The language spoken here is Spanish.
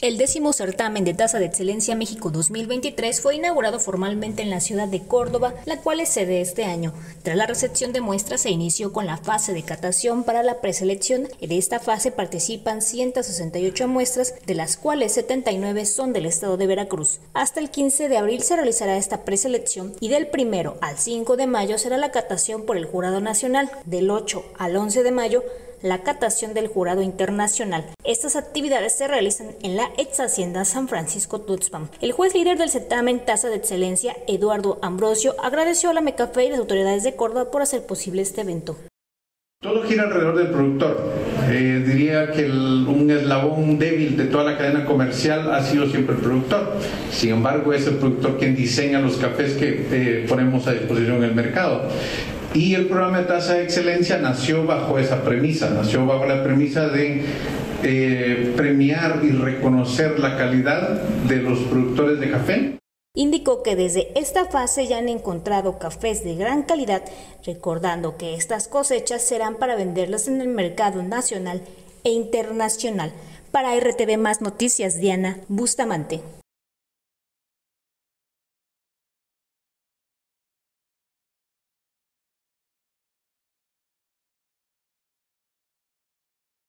El 10º certamen de Taza de Excelencia México 2023 fue inaugurado formalmente en la ciudad de Córdoba, la cual es sede este año. Tras la recepción de muestras se inició con la fase de catación para la preselección. En esta fase participan 168 muestras, de las cuales 79 son del estado de Veracruz. Hasta el 15 de abril se realizará esta preselección y del 1 al 5 de mayo será la catación por el Jurado Nacional. Del 8 al 11 de mayo la catación del Jurado Internacional. Estas actividades se realizan en la ex hacienda San Francisco Tuxpan. El juez líder del certamen Taza de Excelencia, Eduardo Ambrosio, agradeció a la MECAFE y las autoridades de Córdoba por hacer posible este evento. Todo gira alrededor del productor. Diría que un eslabón débil de toda la cadena comercial ha sido siempre el productor. Sin embargo, es el productor quien diseña los cafés que ponemos a disposición en el mercado. Y el programa de Taza de Excelencia nació bajo esa premisa, nació bajo la premisa de premiar y reconocer la calidad de los productores de café. Indicó que desde esta fase ya han encontrado cafés de gran calidad, recordando que estas cosechas serán para venderlas en el mercado nacional e internacional. Para RTV Más Noticias, Diana Bustamante.